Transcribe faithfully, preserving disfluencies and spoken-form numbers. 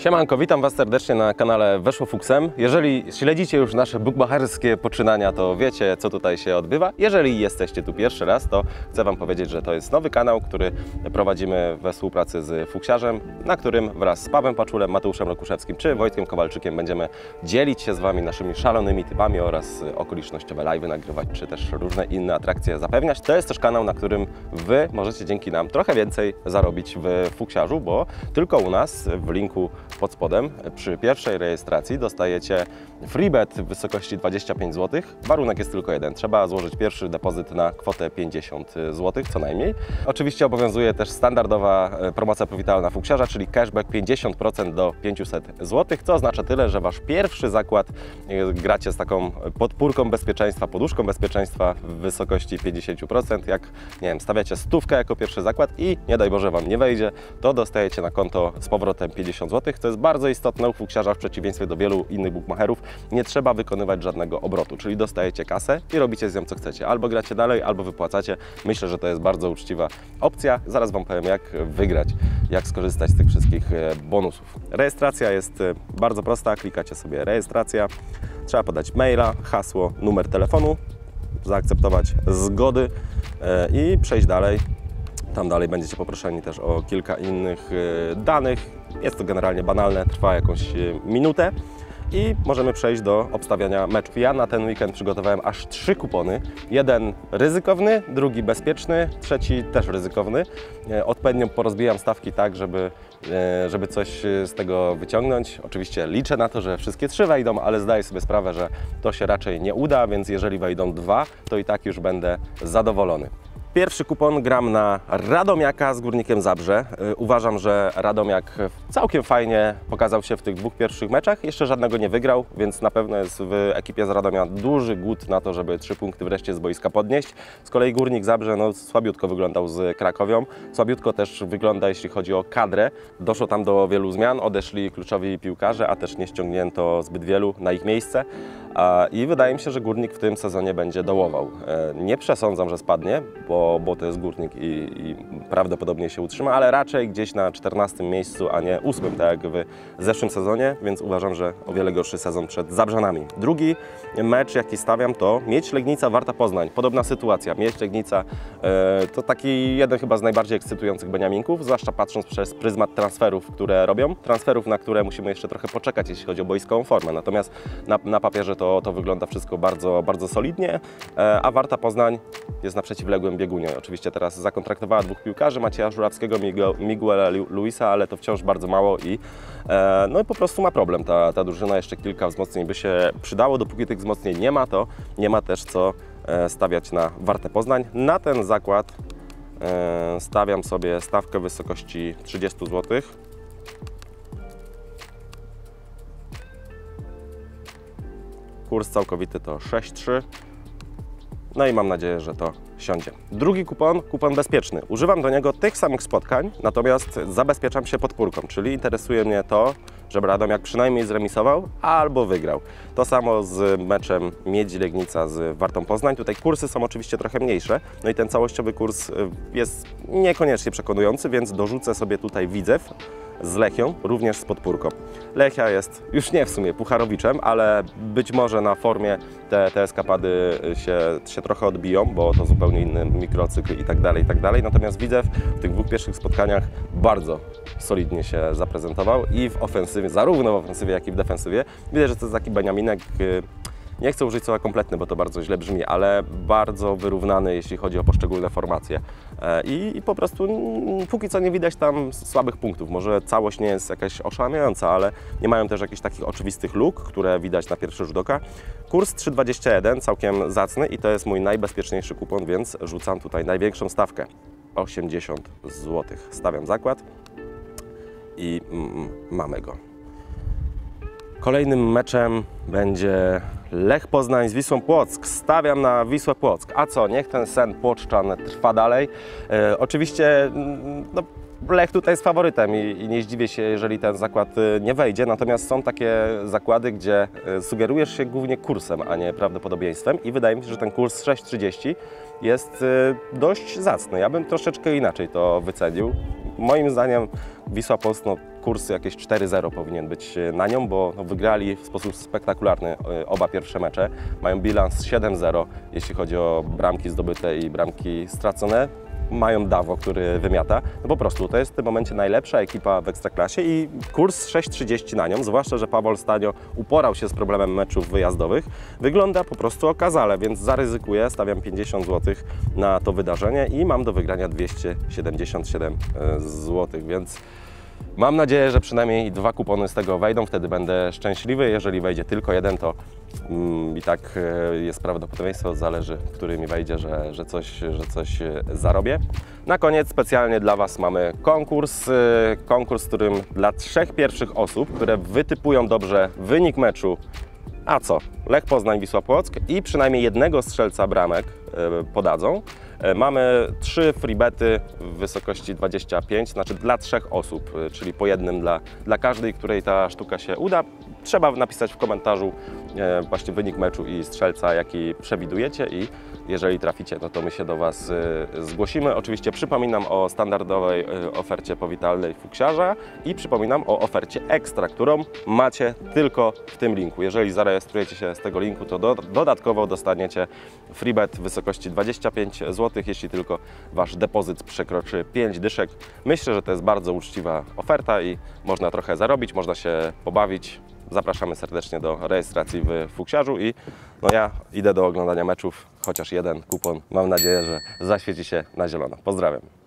Siemanko, witam Was serdecznie na kanale Weszło Fuksem. Jeżeli śledzicie już nasze bukmacherskie poczynania, to wiecie, co tutaj się odbywa. Jeżeli jesteście tu pierwszy raz, to chcę Wam powiedzieć, że to jest nowy kanał, który prowadzimy we współpracy z fuksiarzem, na którym wraz z Pawłem Paczulem, Mateuszem Rokuszewskim czy Wojtkiem Kowalczykiem będziemy dzielić się z Wami naszymi szalonymi typami oraz okolicznościowe live'y nagrywać, czy też różne inne atrakcje zapewniać. To jest też kanał, na którym Wy możecie dzięki nam trochę więcej zarobić w fuksiarzu, bo tylko u nas w linku pod spodem przy pierwszej rejestracji dostajecie freebet w wysokości dwadzieścia pięć złotych. Warunek jest tylko jeden. Trzeba złożyć pierwszy depozyt na kwotę pięćdziesiąt złotych co najmniej. Oczywiście obowiązuje też standardowa promocja powitalna fuksiarza, czyli cashback pięćdziesiąt procent do pięciuset złotych, co oznacza tyle, że Wasz pierwszy zakład gracie z taką podpórką bezpieczeństwa, poduszką bezpieczeństwa w wysokości pięćdziesiąt procent. Jak, nie wiem, stawiacie stówkę jako pierwszy zakład i nie daj Boże Wam nie wejdzie, to dostajecie na konto z powrotem pięćdziesiąt złotych. To jest bardzo istotne u fuksiarza w przeciwieństwie do wielu innych bukmacherów. Nie trzeba wykonywać żadnego obrotu, czyli dostajecie kasę i robicie z nią co chcecie. Albo gracie dalej, albo wypłacacie. Myślę, że to jest bardzo uczciwa opcja. Zaraz Wam powiem, jak wygrać, jak skorzystać z tych wszystkich bonusów. Rejestracja jest bardzo prosta. Klikacie sobie rejestracja. Trzeba podać maila, hasło, numer telefonu, zaakceptować zgody i przejść dalej. Tam dalej będziecie poproszeni też o kilka innych danych. Jest to generalnie banalne, trwa jakąś minutę i możemy przejść do obstawiania meczów. Ja na ten weekend przygotowałem aż trzy kupony. Jeden ryzykowny, drugi bezpieczny, trzeci też ryzykowny. Odpowiednio porozbijam stawki tak, żeby, żeby coś z tego wyciągnąć. Oczywiście liczę na to, że wszystkie trzy wejdą, ale zdaję sobie sprawę, że to się raczej nie uda, więc jeżeli wejdą dwa, to i tak już będę zadowolony. Pierwszy kupon gram na Radomiaka z Górnikiem Zabrze. Uważam, że Radomiak całkiem fajnie pokazał się w tych dwóch pierwszych meczach. Jeszcze żadnego nie wygrał, więc na pewno jest w ekipie z Radomia duży głód na to, żeby trzy punkty wreszcie z boiska podnieść. Z kolei Górnik Zabrze no, słabiutko wyglądał z Krakowią. Słabiutko też wygląda, jeśli chodzi o kadrę. Doszło tam do wielu zmian, odeszli kluczowi piłkarze, a też nie ściągnięto zbyt wielu na ich miejsce. I wydaje mi się, że Górnik w tym sezonie będzie dołował. Nie przesądzam, że spadnie, bo, bo to jest Górnik i, i prawdopodobnie się utrzyma, ale raczej gdzieś na czternastym miejscu, a nie ósmym, tak jak w zeszłym sezonie, więc uważam, że o wiele gorszy sezon przed Zabrzanami. Drugi mecz, jaki stawiam, to Miedź Legnica Warta Poznań. Podobna sytuacja. Miedź Legnica e, to taki jeden chyba z najbardziej ekscytujących beniaminków, zwłaszcza patrząc przez pryzmat transferów, które robią. Transferów, na które musimy jeszcze trochę poczekać, jeśli chodzi o boiskową formę. Natomiast na, na papierze to, to wygląda wszystko bardzo, bardzo solidnie, e, a Warta Poznań jest na przeciwległym biegunie. Oczywiście teraz zakontraktowała dwóch piłkarzy, Macieja Żurawskiego, Miguela Luisa, ale to wciąż bardzo mało i e, no i po prostu ma problem ta, ta drużyna. Jeszcze kilka wzmocnień by się przydało. Dopóki tych wzmocnień nie ma, to nie ma też co e, stawiać na Wartę Poznań. Na ten zakład e, stawiam sobie stawkę w wysokości trzydzieści złotych. Kurs całkowity to sześć trzy. No i mam nadzieję, że to siądzie. Drugi kupon, kupon bezpieczny. Używam do niego tych samych spotkań, natomiast zabezpieczam się podpórką, czyli interesuje mnie to, żeby Radomiak przynajmniej zremisował albo wygrał. To samo z meczem Miedzi Legnica z Wartą Poznań. Tutaj kursy są oczywiście trochę mniejsze, no i ten całościowy kurs jest niekoniecznie przekonujący, więc dorzucę sobie tutaj Widzew z Lechią, również z podpórką. Lechia jest już nie w sumie pucharowiczem, ale być może na formie te, te eskapady się, się trochę odbiją, bo to zupełnie inny mikrocykl i tak dalej, i tak dalej. Natomiast Widzew w tych dwóch pierwszych spotkaniach bardzo solidnie się zaprezentował i w ofensywie, zarówno w ofensywie, jak i w defensywie. Widać, że to jest taki beniaminek, nie chcę użyć słowa kompletny, bo to bardzo źle brzmi, ale bardzo wyrównany, jeśli chodzi o poszczególne formacje. I, i po prostu póki co nie widać tam słabych punktów. Może całość nie jest jakaś oszałamiająca, ale nie mają też jakichś takich oczywistych luk, które widać na pierwszy rzut oka. Kurs trzy dwadzieścia jeden, całkiem zacny i to jest mój najbezpieczniejszy kupon, więc rzucam tutaj największą stawkę. osiemdziesiąt złotych. Stawiam zakład i mm, mamy go. Kolejnym meczem będzie Lech Poznań z Wisłą Płock. Stawiam na Wisłę Płock. A co, niech ten sen płoczczan trwa dalej. E, oczywiście no, Lech tutaj jest faworytem i, i nie zdziwię się, jeżeli ten zakład nie wejdzie. Natomiast są takie zakłady, gdzie sugerujesz się głównie kursem, a nie prawdopodobieństwem. I wydaje mi się, że ten kurs sześć trzydzieści jest dość zacny. Ja bym troszeczkę inaczej to wycenił. Moim zdaniem Wisła Płock, no, kurs jakieś cztery zero powinien być na nią, bo no, wygrali w sposób spektakularny oba pierwsze mecze. Mają bilans siedem zero, jeśli chodzi o bramki zdobyte i bramki stracone. Mają Dawo, który wymiata. No po prostu to jest w tym momencie najlepsza ekipa w Ekstraklasie i kurs sześć trzydzieści na nią, zwłaszcza że Pawol Stanio uporał się z problemem meczów wyjazdowych. Wygląda po prostu okazale, więc zaryzykuję, stawiam pięćdziesiąt złotych na to wydarzenie i mam do wygrania dwieście siedemdziesiąt siedem złotych, więc mam nadzieję, że przynajmniej dwa kupony z tego wejdą, wtedy będę szczęśliwy. Jeżeli wejdzie tylko jeden, to mm, i tak jest prawdopodobieństwo, zależy, który mi wejdzie, że, że, coś, że coś zarobię. Na koniec specjalnie dla Was mamy konkurs, konkurs, w którym dla trzech pierwszych osób, które wytypują dobrze wynik meczu, a co? Lech Poznań, Wisła Płock i przynajmniej jednego strzelca bramek podadzą. Mamy trzy freebety w wysokości dwadzieścia pięć, znaczy dla trzech osób, czyli po jednym dla, dla każdej, której ta sztuka się uda. Trzeba napisać w komentarzu właśnie wynik meczu i strzelca, jaki przewidujecie i jeżeli traficie, no to my się do Was zgłosimy. Oczywiście przypominam o standardowej ofercie powitalnej fuksiarza i przypominam o ofercie ekstra, którą macie tylko w tym linku. Jeżeli zarejestrujecie się z tego linku, to do, dodatkowo dostaniecie freebet w wysokości dwadzieścia pięć złotych, jeśli tylko Wasz depozyt przekroczy pięć dyszek. Myślę, że to jest bardzo uczciwa oferta i można trochę zarobić, można się pobawić. Zapraszamy serdecznie do rejestracji w fuksiarzu i no ja idę do oglądania meczów, chociaż jeden kupon. Mam nadzieję, że zaświeci się na zielono. Pozdrawiam.